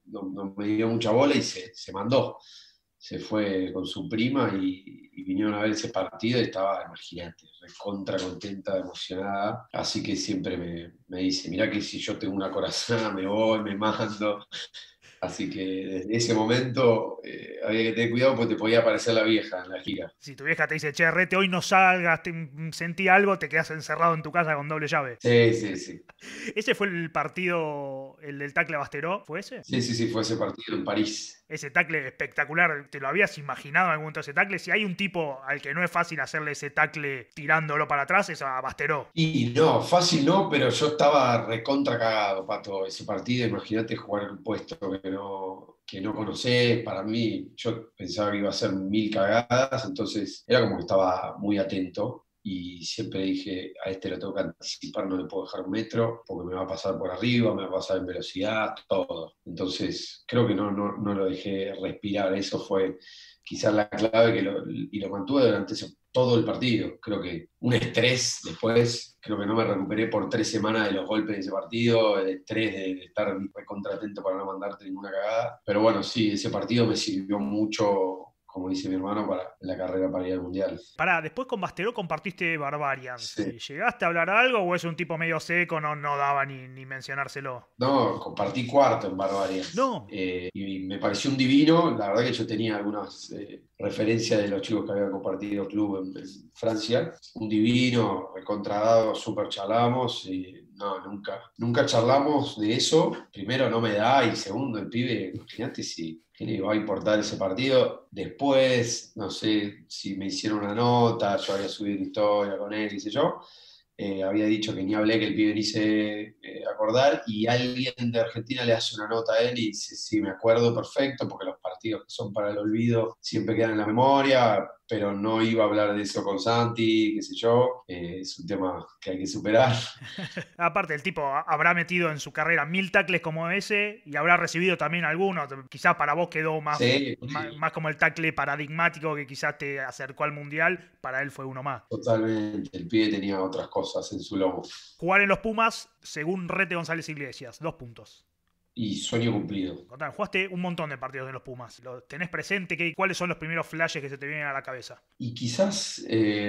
no me dio mucha bola y se mandó. Se fue con su prima y vinieron a ver ese partido y estaba, imagínate, recontra contenta, emocionada. Así que siempre me dice, mirá que si yo tengo una corazonada me voy, me mando. Así que desde ese momento había que tener cuidado porque te podía aparecer la vieja en la gira. Si tu vieja te dice, che, Rete, hoy no salgas, sentí algo, te quedas encerrado en tu casa con doble llave. Sí. ¿Ese fue el partido, el del tackle a Basteró? ¿Fue ese? Sí, fue ese partido en París. Ese tackle espectacular, ¿te lo habías imaginado en algún momento ese tackle? Si hay un tipo al que no es fácil hacerle ese tackle tirándolo para atrás, es a Basteró. Y no, fácil no, pero yo estaba recontra cagado, Pato, ese partido. Imagínate jugar en un puesto que no conocés. Para mí, yo pensaba que iba a ser 1000 cagadas, entonces era como que estaba muy atento. Y siempre dije, a este lo tengo que anticipar, no le puedo dejar un metro, porque me va a pasar por arriba, me va a pasar en velocidad, todo. Entonces, creo que no lo dejé respirar. Eso fue quizás la clave y lo mantuve durante todo el partido. Creo que un estrés después, creo que no me recuperé por 3 semanas de los golpes de ese partido, el estrés de estar contratento para no mandarte ninguna cagada. Pero bueno, sí, ese partido me sirvió mucho, como dice mi hermano, para la carrera para ir al Mundial. Pará, después con Basteró compartiste Barbarians. Sí. ¿Llegaste a hablar algo o es un tipo medio seco, no daba ni mencionárselo? No, compartí cuarto en Barbarians. No. Y me pareció un divino. La verdad que yo tenía algunas referencias de los chicos que habían compartido club en Francia. Un divino, recontradado, súper charlamos. Y no, nunca charlamos de eso. Primero no me da y segundo el pibe, imagínate si... ¿Qué le iba a importar ese partido? Después, no sé si me hicieron una nota, yo había subido una historia con él, qué sé yo. Había dicho que ni hablé, que el pibe ni se acordar, y alguien de Argentina le hace una nota a él y dice, sí, me acuerdo perfecto, porque los partidos que son para el olvido siempre quedan en la memoria, pero no iba a hablar de eso con Santi, qué sé yo. Es un tema que hay que superar. Aparte, el tipo habrá metido en su carrera 1000 tackles como ese y habrá recibido también algunos. Quizás para vos quedó más como el tackle paradigmático que quizás te acercó al Mundial. Para él fue uno más. Totalmente. El pibe tenía otras cosas en su lomo. Jugar en los Pumas, según Rete González Iglesias. 2 puntos. Y sueño cumplido. Contame, jugaste un montón de partidos de los Pumas. ¿Lo tenés presente? ¿Cuáles son los primeros flashes que se te vienen a la cabeza? Y quizás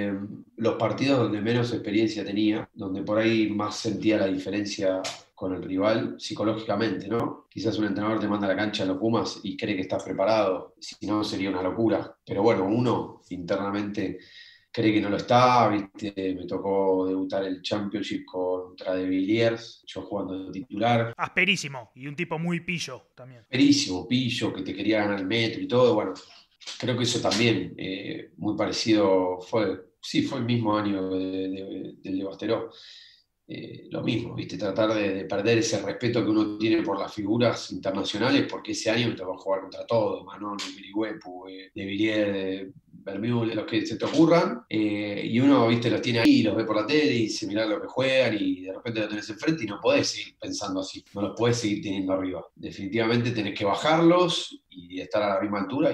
los partidos donde menos experiencia tenía, donde por ahí más sentía la diferencia con el rival psicológicamente, ¿no? Quizás un entrenador te manda a la cancha a los Pumas y cree que estás preparado, si no sería una locura. Pero bueno, uno internamente cree que no lo está, ¿viste? Me tocó debutar el Championship contra De Villiers, yo jugando de titular. Asperísimo, y un tipo muy pillo también. Asperísimo, pillo, que te quería ganar el metro y todo. Bueno, creo que eso también, muy parecido, fue el mismo año del de Basteró. Lo mismo, ¿viste? Tratar de perder ese respeto que uno tiene por las figuras internacionales, porque ese año me tocó jugar contra todos, Manolo, Pirigüepu, De Villiers, Bermúdez, los que se te ocurran, y uno, ¿viste? Los tiene ahí, los ve por la tele y dice, mirá lo que juegan, y de repente lo tenés enfrente y no podés seguir pensando así, no los podés seguir teniendo arriba. Definitivamente tenés que bajarlos y estar a la misma altura y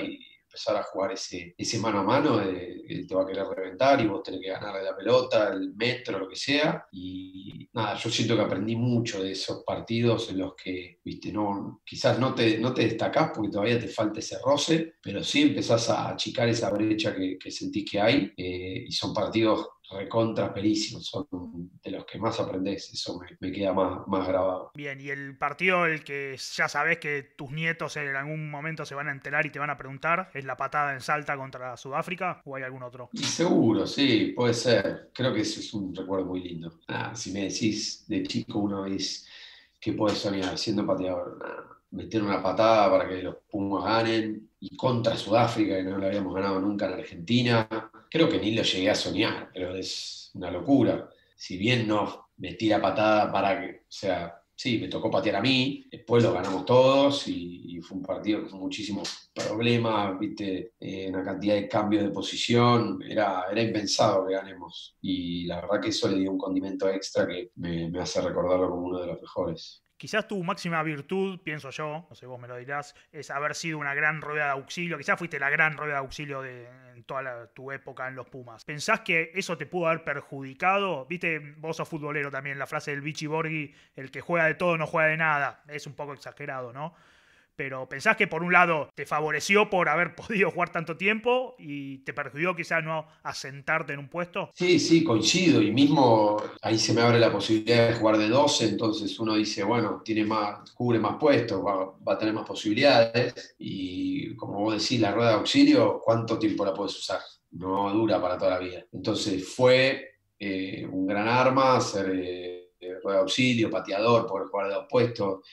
empezar a jugar ese mano a mano, él te va a querer reventar y vos tenés que ganarle la pelota, el metro, lo que sea. Y nada, yo siento que aprendí mucho de esos partidos en los que, viste, no, quizás no te destacás porque todavía te falta ese roce, pero sí empezás a achicar esa brecha que sentís que hay, y son partidos recontra perísimos, son de los que más aprendés, eso me queda más grabado. Bien, y el partido el que ya sabés que tus nietos en algún momento se van a enterar y te van a preguntar, ¿es la patada en Salta contra Sudáfrica o hay algún otro? Y seguro, sí, puede ser. Creo que ese es un recuerdo muy lindo. Si me decís de chico una vez que podés soñar siendo pateador, meter una patada para que los Pumas ganen y contra Sudáfrica, que no lo habíamos ganado nunca en Argentina, creo que ni lo llegué a soñar, pero es una locura. Si bien no metí la patada para que, o sea, sí, me tocó patear a mí, después lo ganamos todos y fue un partido con muchísimos problemas, viste, una cantidad de cambios de posición, era impensado que ganemos. Y la verdad que eso le dio un condimento extra que me hace recordarlo como uno de los mejores. Quizás tu máxima virtud, pienso yo, no sé, vos me lo dirás, es haber sido una gran rueda de auxilio. Quizás fuiste la gran rueda de auxilio en toda tu época en los Pumas. ¿Pensás que eso te pudo haber perjudicado? Viste, vos sos futbolero también, la frase del Vichy Borghi, el que juega de todo no juega de nada. Es un poco exagerado, ¿no? Pero ¿pensás que por un lado te favoreció por haber podido jugar tanto tiempo y te perjudicó quizás no asentarte en un puesto? Sí, coincido. Y mismo ahí se me abre la posibilidad de jugar de 12, entonces uno dice, bueno, cubre más puestos, va a tener más posibilidades. Y como vos decís, la rueda de auxilio, ¿cuánto tiempo la puedes usar? No dura para toda la vida. Entonces fue un gran arma ser rueda de auxilio, pateador, poder jugar de dos puestos.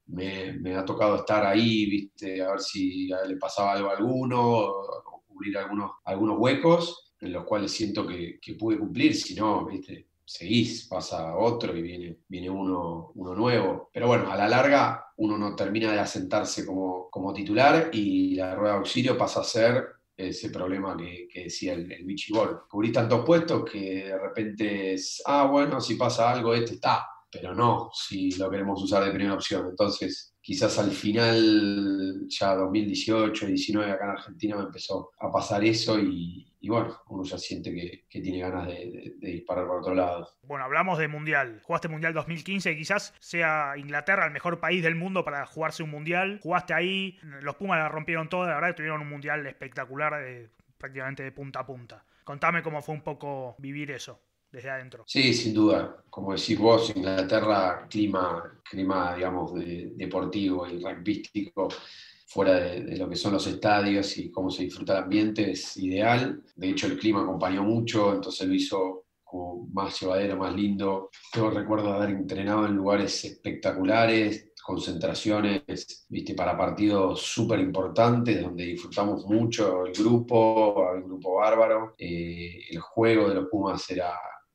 Me ha tocado estar ahí, viste, a ver si le pasaba algo a alguno, o cubrir algunos huecos en los cuales siento que pude cumplir, si no, viste, seguís, pasa otro y viene uno nuevo. Pero bueno, a la larga uno no termina de asentarse como titular y la rueda de auxilio pasa a ser ese problema que decía el Vichy Ball. Cubrís tantos puestos que de repente es, bueno, si pasa algo, este está, pero no si lo queremos usar de primera opción. Entonces, quizás al final, ya 2018, 19, acá en Argentina me empezó a pasar eso y bueno, uno ya siente que tiene ganas de disparar por otro lado. Bueno, hablamos de Mundial. Jugaste Mundial 2015, quizás sea Inglaterra el mejor país del mundo para jugarse un Mundial. Jugaste ahí, los Pumas la rompieron toda, la verdad que tuvieron un Mundial espectacular, prácticamente de punta a punta. Contame cómo fue un poco vivir eso desde adentro. Sí, sin duda. Como decís vos, Inglaterra, clima digamos, deportivo y rugbyístico, fuera de lo que son los estadios y cómo se disfruta el ambiente, es ideal. De hecho, el clima acompañó mucho, entonces lo hizo como más llevadero, más lindo. Yo recuerdo haber entrenado en lugares espectaculares, concentraciones, viste, para partidos súper importantes, donde disfrutamos mucho el grupo, había un grupo bárbaro. El juego de los Pumas era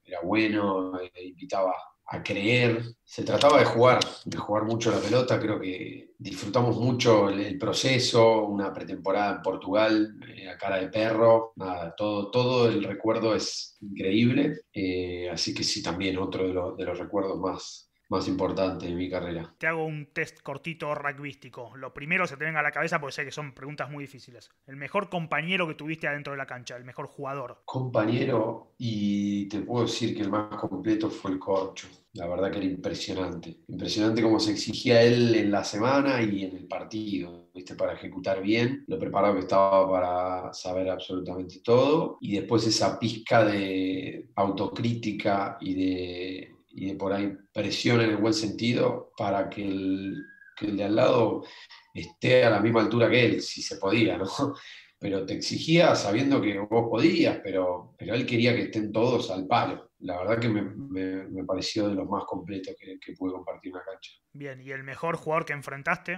bueno, invitaba a creer. Se trataba de jugar mucho la pelota. Creo que disfrutamos mucho el proceso, una pretemporada en Portugal, a cara de perro. Nada, todo el recuerdo es increíble. Así que sí, también otro de los recuerdos más importantes de mi carrera. Te hago un test cortito rugbyístico. Lo primero se te venga a la cabeza porque sé que son preguntas muy difíciles. El mejor compañero que tuviste adentro de la cancha, el mejor jugador. Compañero, y te puedo decir que el más completo fue el Corcho. La verdad que era impresionante. Impresionante cómo se exigía él en la semana y en el partido, ¿viste? Para ejecutar bien, lo preparado que estaba para saber absolutamente todo. Y después esa pizca de autocrítica y de por ahí presión en el buen sentido para que el de al lado esté a la misma altura que él, si se podía, ¿no? Pero te exigía sabiendo que vos podías, pero él quería que estén todos al palo. La verdad que me pareció de los más completos que pude compartir una cancha. Bien, ¿y el mejor jugador que enfrentaste?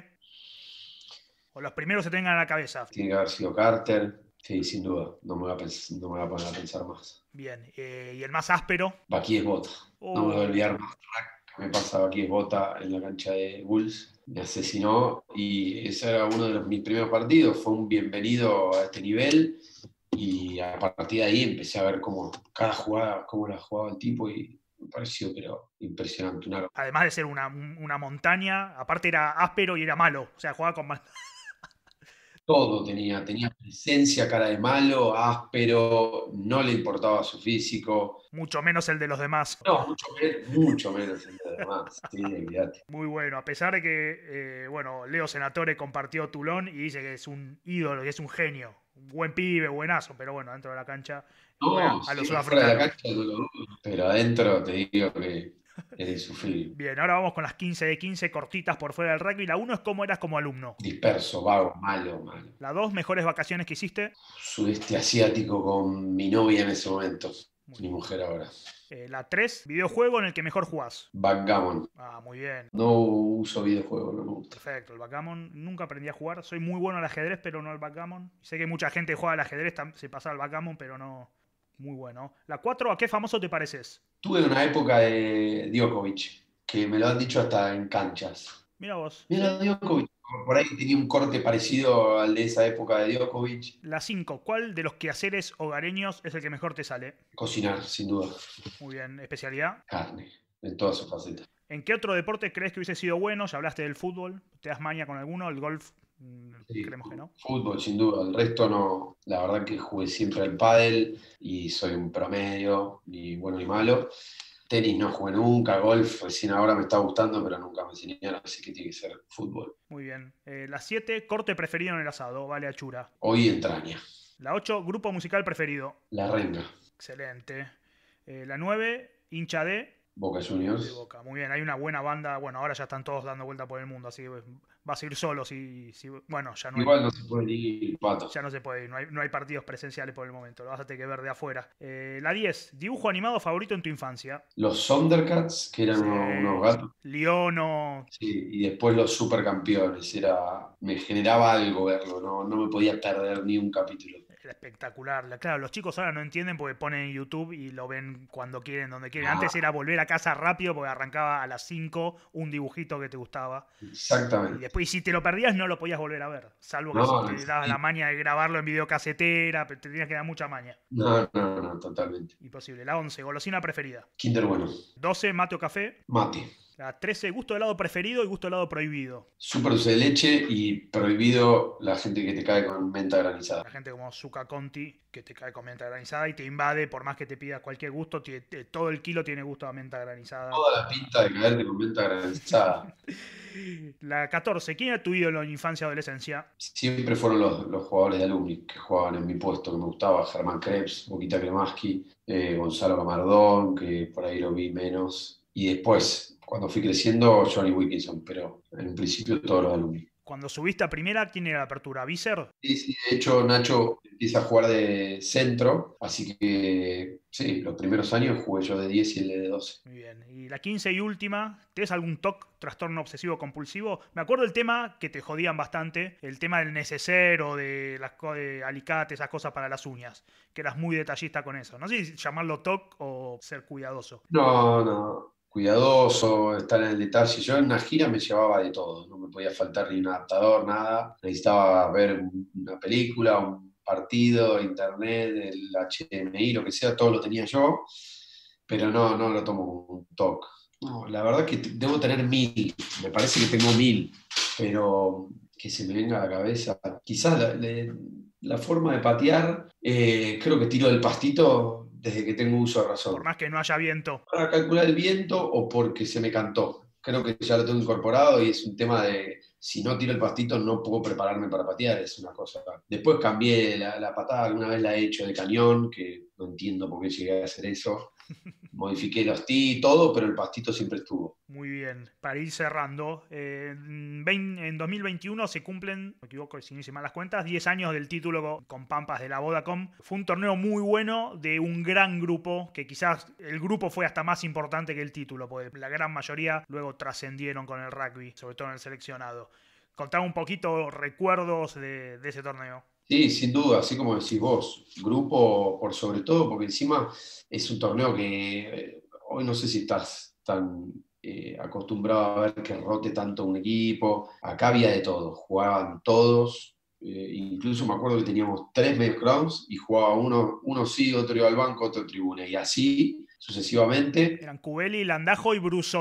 O los primeros se te vengan a la cabeza. Tiene que haber sido Carter. Sí, sin duda, no me voy a poner a pensar más. Bien, ¿y el más áspero? Baquí es Bota. No me voy a olvidar más que me pasa Baquí es Bota en la cancha de Bulls. Me asesinó y ese era uno de mis primeros partidos. Fue un bienvenido a este nivel y a partir de ahí empecé a ver cómo cada jugada, cómo la jugaba el tipo y me pareció pero impresionante. Además de ser una montaña, aparte era áspero y era malo. O sea, jugaba con mal. Todo tenía presencia, cara de malo, áspero, no le importaba su físico. Mucho menos el de los demás. No, mucho menos el de los demás. Sí, olvídate. Muy bueno, a pesar de que, Leo Senatore compartió Toulon y dice que es un ídolo, que es un genio. Un buen pibe, buenazo, pero bueno, dentro de la cancha juega No, a los sí, fuera de la sudafricanos. cancha no lo dudo, pero adentro te digo que era insufrible. Bien, ahora vamos con las 15 de 15 cortitas por fuera del rugby. La 1 es cómo eras como alumno. Disperso, vago, malo. La 2, mejores vacaciones que hiciste. Sudeste asiático con mi novia en ese momento, Muy mi bien. mujer ahora. La 3, videojuego en el que mejor jugás. Backgammon. Ah, muy bien. No uso videojuegos, no me gusta. Perfecto, el backgammon nunca aprendí a jugar. Soy muy bueno al ajedrez, pero no al backgammon. Sé que mucha gente juega al ajedrez, se pasa al backgammon, pero no. Muy bueno. La 4, ¿a qué famoso te pareces? Tuve una época de Djokovic, que me lo han dicho hasta en canchas. Mira vos. Mira, Djokovic. Por ahí tenía un corte parecido al de esa época de Djokovic. La 5, ¿cuál de los quehaceres hogareños es el que mejor te sale? Cocinar, sin duda. Muy bien, especialidad. Carne, en todas sus facetas. ¿En qué otro deporte crees que hubiese sido bueno? Ya hablaste del fútbol. ¿Te das maña con alguno? ¿El golf? Sí, Creemos que no. fútbol, sin duda. El resto no. La verdad que jugué siempre al pádel y soy un promedio, ni bueno ni malo. Tenis no jugué nunca, golf recién ahora me está gustando, pero nunca me enseñaron, así que tiene que ser fútbol. Muy bien. La 7, corte preferido en el asado. Vale, achura. Hoy entraña. La 8, grupo musical preferido. La renga. Excelente. La 9, hincha de Boca Juniors. Boca. Muy bien, hay una buena banda. Bueno, ahora ya están todos dando vuelta por el mundo, así que vas a ir solo. Bueno, ya no, Igual no se puede ir, pato. ya no se puede ir, no hay partidos presenciales por el momento, lo vas a tener que ver de afuera. La 10, dibujo animado favorito en tu infancia. Los Thundercats, que eran Sí. unos gatos. Leono. Sí, y después los supercampeones. Me generaba algo verlo, no me podía perder ni un capítulo. Era espectacular. Claro, los chicos ahora no entienden porque ponen en YouTube y lo ven cuando quieren, donde quieren. Ah. Antes era volver a casa rápido porque arrancaba a las 5 un dibujito que te gustaba. Y Exactamente. después, y si te lo perdías, no lo podías volver a ver. Salvo que No, si te dabas sí. la maña de grabarlo en videocasetera, pero te tenías que dar mucha maña. No, totalmente. Imposible. La 11, golosina preferida. Kinder bueno. 12, mate o café. Mate. La 13, gusto de helado preferido y gusto de helado prohibido. Súper dulce de leche y prohibido la gente que te cae con menta granizada. La gente como Zucca Conti, que te cae con menta granizada y te invade, por más que te pidas cualquier gusto, todo el kilo tiene gusto a menta granizada. Toda la pinta de caerte con menta granizada. La 14, ¿quién era tu ídolo en infancia o adolescencia? Siempre fueron los jugadores de Alumni que jugaban en mi puesto, que me gustaba. Germán Krebs, Boquita Kremaski, Gonzalo Camardón, que por ahí lo vi menos. Y después, cuando fui creciendo, Johnny Wilkinson, pero en un principio todos los Alumni. Cuando subiste a primera, ¿quién era la apertura? ¿Vícer? Sí, de hecho Nacho empieza a jugar de centro, así que sí, los primeros años jugué yo de 10 y él de 12. Muy bien. Y la 15 y última, ¿tienes algún TOC, trastorno obsesivo compulsivo? Me acuerdo el tema que te jodían bastante, el tema del neceser o de las de alicate, esas cosas para las uñas, que eras muy detallista con eso. No sé si llamarlo TOC o ser cuidadoso. No. Cuidadoso, estar en el detalle. Yo en una gira me llevaba de todo, no me podía faltar ni un adaptador, nada. Necesitaba ver una película, un partido, internet, el HDMI, lo que sea, todo lo tenía yo, pero no lo tomo como un TOC. No, la verdad que debo tener 1000, me parece que tengo 1000, pero que se me venga a la cabeza. Quizás la forma de patear, creo que tiro del pastito desde que tengo uso de razón. Por más que no haya viento. Para calcular el viento o porque se me cantó. Creo que ya lo tengo incorporado y es un tema de, si no tiro el pastito no puedo prepararme para patear, es una cosa. Después cambié la patada, alguna vez la he hecho de cañón, que no entiendo por qué llegué a hacer eso. Modifiqué los tee y todo, pero el pastito siempre estuvo. Muy bien. Para ir cerrando, en 2021 se cumplen, me equivoco si no hice mal las cuentas, 10 años del título con Pampas de la Vodacom. Fue un torneo muy bueno de un gran grupo, que quizás el grupo fue hasta más importante que el título, porque la gran mayoría luego trascendieron con el rugby, sobre todo en el seleccionado. Contame un poquito recuerdos de ese torneo. Sí, sin duda, así como decís vos, grupo por sobre todo, porque encima es un torneo que hoy no sé si estás tan acostumbrado a ver que rote tanto un equipo. Acá había de todo, jugaban todos, incluso me acuerdo que teníamos 3 medios crowns y jugaba uno sí, otro iba al banco, otro tribuna, y así sucesivamente. Eran Cubelli, Landajo y Brusone.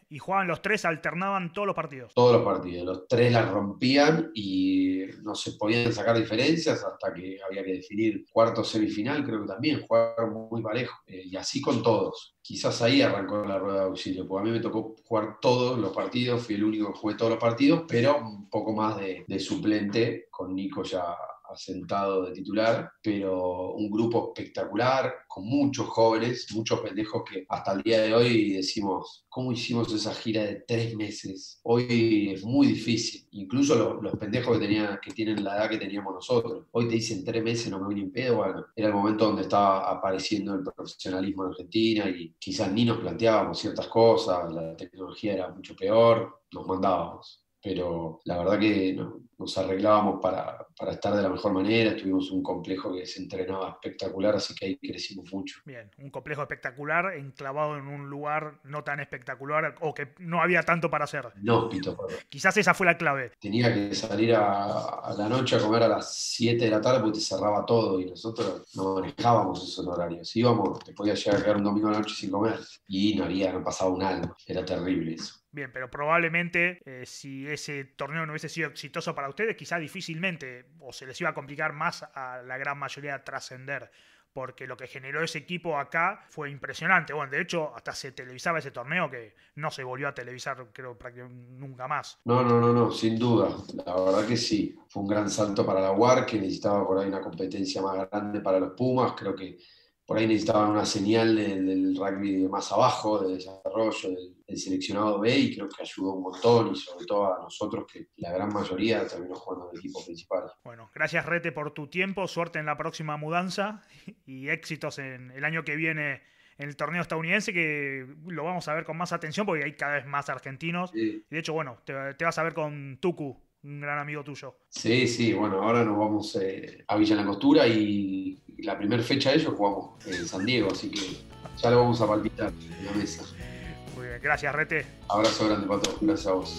Y jugaban los tres, alternaban todos los partidos. Todos los partidos, los tres la rompían y no se podían sacar diferencias hasta que había que definir cuarto semifinal, creo que también jugaron muy parejo, y así con todos. Quizás ahí arrancó la rueda de auxilio, porque a mí me tocó jugar todos los partidos, fui el único que jugué todos los partidos, pero un poco más de suplente, con Nico ya asentado de titular, pero un grupo espectacular, con muchos jóvenes, muchos pendejos que hasta el día de hoy decimos, ¿cómo hicimos esa gira de 3 meses? Hoy es muy difícil, incluso los pendejos que tienen la edad que teníamos nosotros. Hoy te dicen 3 meses, no me voy ni en pedo. Bueno, era el momento donde estaba apareciendo el profesionalismo en Argentina y quizás ni nos planteábamos ciertas cosas, la tecnología era mucho peor, nos mandábamos. Pero la verdad que nos arreglábamos para estar de la mejor manera. Tuvimos un complejo que se entrenaba espectacular, así que ahí crecimos mucho. Bien, un complejo espectacular enclavado en un lugar no tan espectacular o que no había tanto para hacer. Inhóspito. Quizás esa fue la clave. Tenía que salir a la noche a comer a las 7 de la tarde porque te cerraba todo y nosotros no manejábamos esos horarios. Íbamos, te podías llegar a quedar un domingo a la noche sin comer y no pasaba un alma. Era terrible eso. Bien, pero probablemente si ese torneo no hubiese sido exitoso para ustedes, quizá difícilmente o se les iba a complicar más a la gran mayoría trascender, porque lo que generó ese equipo acá fue impresionante. Bueno, de hecho, hasta se televisaba ese torneo que no se volvió a televisar, creo, prácticamente nunca más. No, sin duda. La verdad que sí. Fue un gran salto para la UAR, que necesitaba por ahí una competencia más grande para los Pumas. Creo que por ahí necesitaban una señal del rugby de más abajo, de desarrollo, del seleccionado B, y creo que ayudó un montón, y sobre todo a nosotros, que la gran mayoría terminó jugando en el equipo principal. Bueno, gracias Rete por tu tiempo, suerte en la próxima mudanza y éxitos en el año que viene en el torneo estadounidense, que lo vamos a ver con más atención porque hay cada vez más argentinos. Sí. Y de hecho, bueno, te vas a ver con Tucu, un gran amigo tuyo. Sí, bueno, ahora nos vamos a Villa La Costura y la primera fecha de ellos jugamos en San Diego, así que ya lo vamos a palpitar en la mesa. Muy bien, gracias Rete. Abrazo grande, Pato, gracias a vos.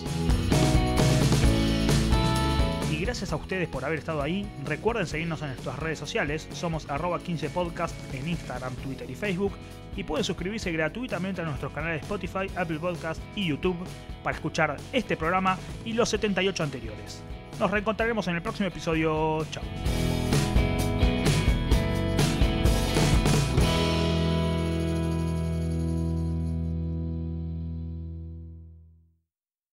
Y gracias a ustedes por haber estado ahí. Recuerden seguirnos en nuestras redes sociales. Somos @15podcast en Instagram, Twitter y Facebook. Y pueden suscribirse gratuitamente a nuestros canales Spotify, Apple Podcast y YouTube para escuchar este programa y los 78 anteriores. Nos reencontraremos en el próximo episodio. Chao.